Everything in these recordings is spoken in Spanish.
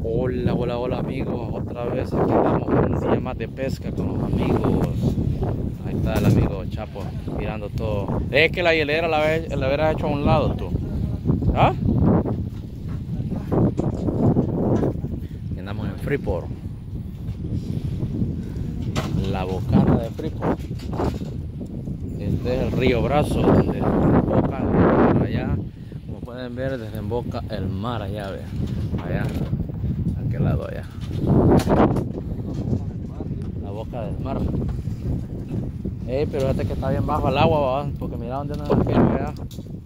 Hola, hola, hola amigos, otra vez aquí estamos un día más de pesca con los amigos. Ahí está el amigo Chapo mirando todo. Es que la hielera la hubieras hecho a un lado tú. ¿Ah? Y andamos en Freeport. La bocana de Freeport. Este es el río Brazo donde desemboca el mar allá. Como pueden ver, desemboca el mar allá, vean. Allá, a aquel lado allá. La boca del mar. Pero fíjate que está bien bajo el agua, ¿va? Porque mira dónde anda el pelo allá.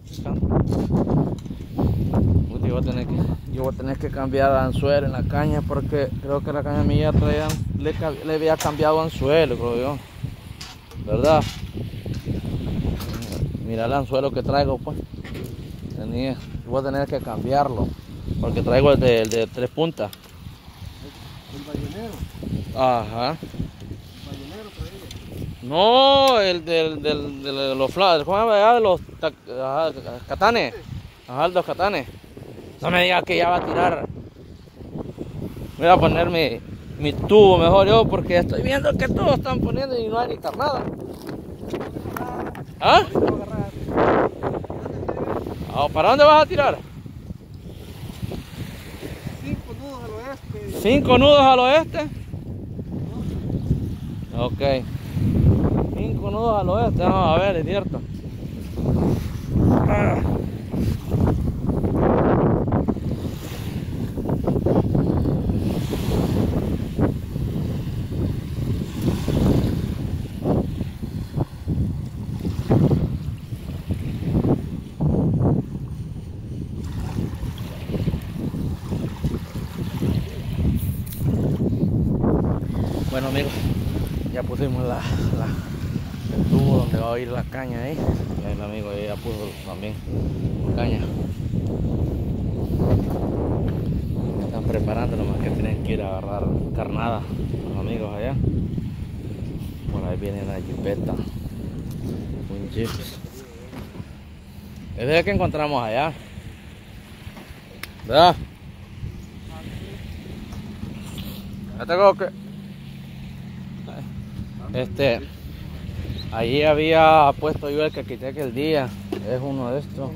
Yo voy a tener que cambiar anzuelo en la caña porque creo que la caña mía le había cambiado anzuelo, creo yo. ¿Verdad? Mira el anzuelo que traigo, pues. Voy a tener que cambiarlo porque traigo el de 3 puntas. ¿El ballenero? Ajá. ¿El ballenero traía? No, el de los flash, ¿cómo se llama? De los catanes. Ajá, los catanes. No me digas que ya va a tirar. Voy a poner mi tubo mejor yo porque estoy viendo que todos están poniendo y no hay ni carnada. ¿Ah? ¿Para dónde vas a tirar? 5 nudos al oeste. 5 nudos al oeste. Ok. 5 nudos al oeste. Vamos a ver, es cierto. Bueno amigos, ya pusimos el tubo donde va a ir la caña ahí. Y el amigo ya puso también caña. Están preparando, nomás que tienen que ir a agarrar carnada los amigos allá. Por ahí viene la jipeta, un jeep. Es el que encontramos allá, ¿verdad? Ya tengo que... Allí había puesto yo el que quité aquel día. Es uno de estos.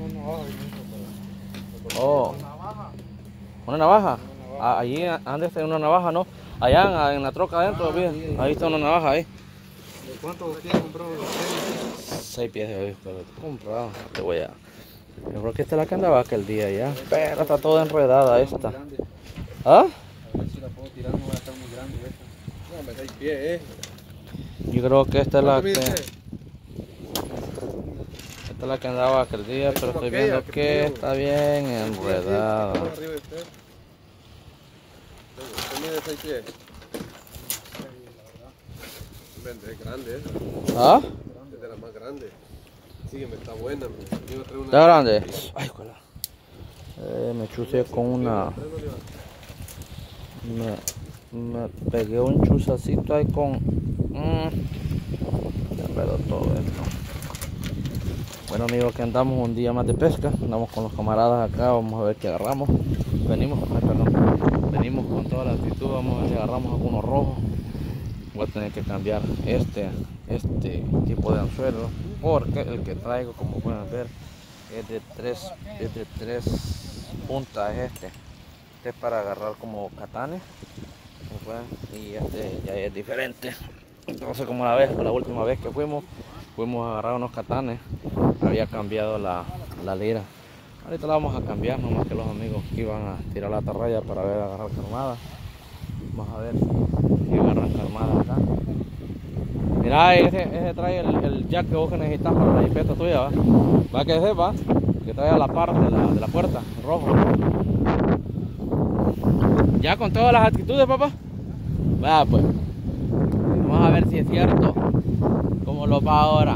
Oh, ¿una navaja? Allí antes está una navaja, ¿no? Allá en la troca adentro, bien. Ahí está una navaja ahí. ¿De cuánto pies compró? 6 pies de hoy, pero comprado. Te voy a... Yo creo que esta es la que andaba aquel día ya. Pero está toda enredada esta. ¿Ah? A ver si la puedo tirar, no va a estar muy grande esta. No, me 6 pies, Yo creo que esta es la que... Esta Esta es la que andaba aquel día, pero estoy viendo que está bien enredada. Usted mide 6 pies. Es grande esa. ¿Ah? Es de las más grandes. Sí, me está buena. ¿Está grande? Ay, cuela. Me chusé con una... Me pegué un chusacito ahí con... Ya enredó todo esto. Bueno amigos, que andamos un día más de pesca. Andamos con los camaradas acá, vamos a ver qué agarramos. Venimos con toda la actitud, vamos a ver si agarramos algunos rojos. Voy a tener que cambiar este tipo de anzuelo porque el que traigo, como pueden ver, es de tres puntas. Este es para agarrar como catanes, y este ya es diferente. Entonces, como la última vez que fuimos a agarrar unos catanes, había cambiado la lira. Ahorita la vamos a cambiar, nomás que los amigos que iban a tirar la atarraya para ver agarrar carnada. Vamos a ver si agarran carnada acá. Mira, ese trae el jack que vos necesitas para la jipeta tuya, ¿va? Va que ese va, que trae a la par de la puerta, rojo. Ya con todas las actitudes, papá. Va pues. Vamos a ver si es cierto cómo lo va ahora.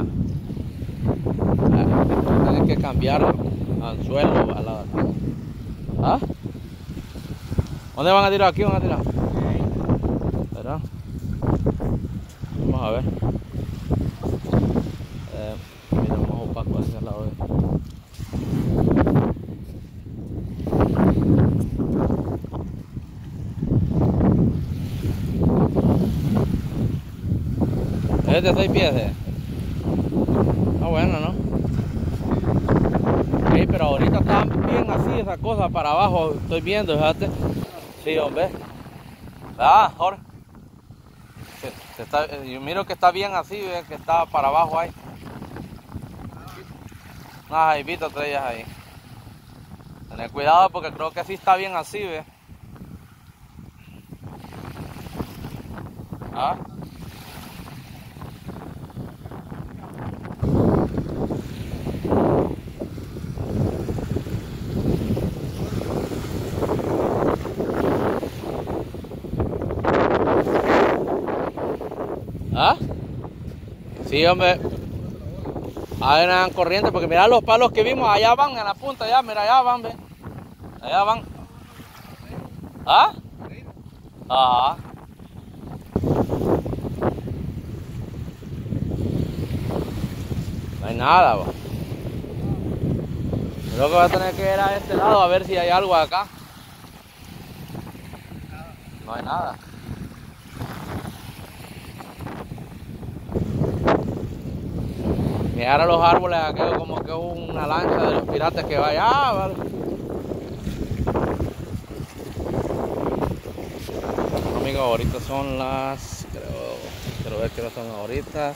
Tienen que cambiar anzuelo a la... ¿Ah? ¿Dónde van a tirar? Aquí van a tirar. ¿Verdad? Vamos a ver. Mira, más opaco hacia el lado de... ¿Es de 6 pies? Ah, bueno, ¿no? Sí, pero ahorita están bien así esas cosas para abajo, estoy viendo, fíjate. Sí, hombre. Ah, Jorge. Yo miro que está bien así, ¿ves? Que está para abajo ahí. Unas jaibitas de ellas ahí. Tener cuidado porque creo que sí está bien así, ¿ves? ¿Ah? ¿Ah? Sí, hombre. Hay una corriente porque mira los palos que vimos, allá van en la punta, allá, mira, allá van, ve. Allá van. ¿Ah? Ajá. No hay nada, bo. Creo que voy a tener que ir a este lado a ver si hay algo acá. No hay nada. Mirar a los árboles aquello como que es una lancha de los piratas que va allá, ¿vale? Amigos, ahorita son las... Quiero ver qué hora son ahorita.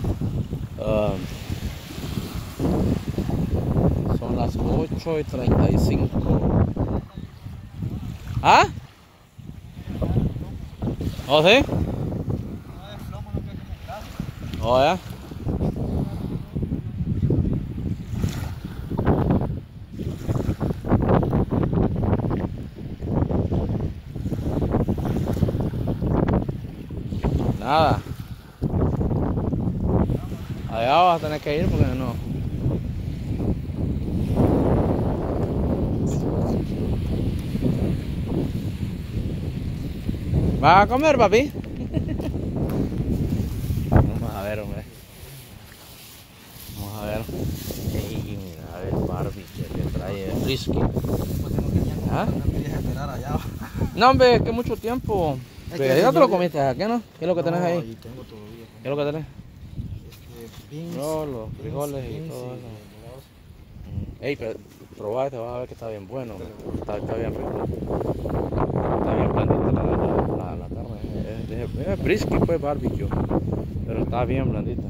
Son las 8:35. ¿Ah? ¿Oh, sí? ¿Oh, ya? Nada. Allá vas a tener que ir porque no. ¿Vas a comer, papi? Vamos a ver, hombre. Vamos a ver. Ey, mira, a ver, Barbie que trae brisket. ¿Ah? No, hombre, es que mucho tiempo. Pero ya te lo comiste, ¿qué no? ¿Qué es lo que tenés ahí? Ahí tengo todavía. ¿Qué es lo que tenés? Beans, No, los frijoles y beans todo y eso. Ey, pero probá este, vas a ver que está bien bueno. Está bien rico. Está bien blandita la carne. Es brisket, pues, barbecue. Pero está bien blandita.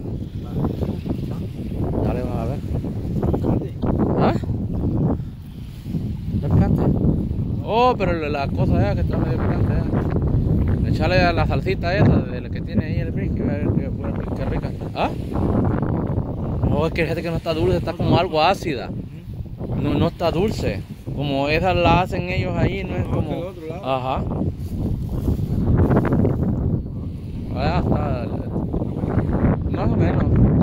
Dale, vas a ver. ¿Ah? ¿No es picante? Oh, pero la cosa esa que está medio picante. Echarle a la salsita esa de la que tiene ahí el brisket. A ver qué rica está. ¿Ah? No, es que fíjate que no está dulce, está como algo ácida. No está dulce. Como esas la hacen ellos ahí, no es como... del otro lado. Ajá. Allá está. Más o menos.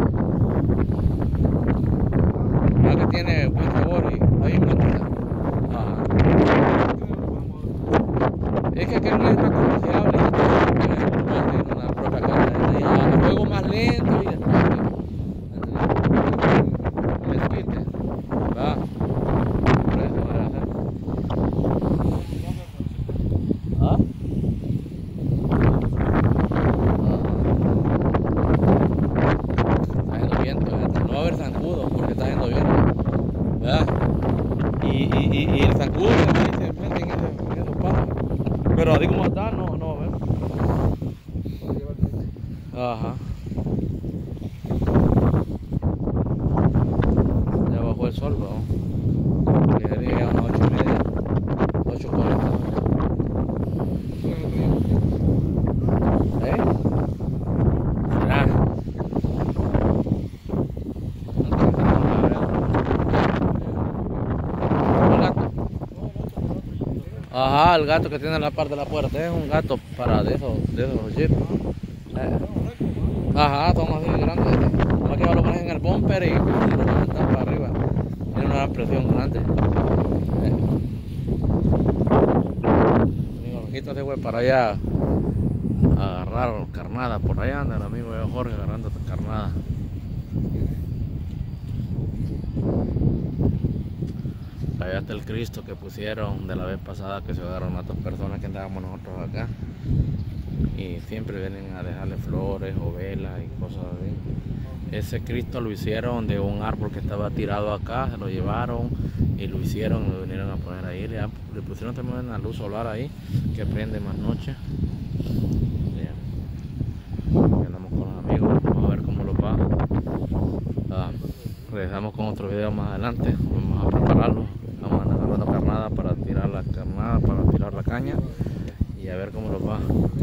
La que tiene buen sabor y está bien blandita. Ajá. Es que aquel no es tan comerciable. En la propia carne. El juego más lento y después. El quite. Va. Por eso voy a hacer. ¿Ah? Está haciendo viento, ¿verdad? No va a haber zancudo porque está haciendo viento. ¿Verdad? Y el zancudo también se mete en esos palos. Pero así como está, no va a ver. Ajá. Ya bajó el sol, bro. Llegaría ya a unas 8:30, 8:40. ¿Eh? ¿Será? ¿El gato? Ajá, el gato que tiene en la parte de la puerta. Es un gato para de esos jeeps. Ajá, son así grandes. Nomás que lo pones en el bumper y lo pones para arriba. Tiene una gran presión grande. Mi amigo se fue para allá a agarrar carnada. Por allá anda el amigo de Jorge agarrando carnada. allá está el Cristo que pusieron de la vez pasada, que se agarraron a 2 personas que andábamos nosotros acá. Y siempre vienen a dejarle flores o velas y cosas así. Ese Cristo lo hicieron de un árbol que estaba tirado acá, se lo llevaron y lo hicieron, lo vinieron a poner ahí. Le pusieron también una luz solar ahí que prende más noche. Andamos con los amigos, vamos a ver cómo lo va. Regresamos con otro video más adelante, vamos a prepararlo, vamos a agarrar una carnada para tirar la carnada, para tirar la caña y a ver cómo lo va.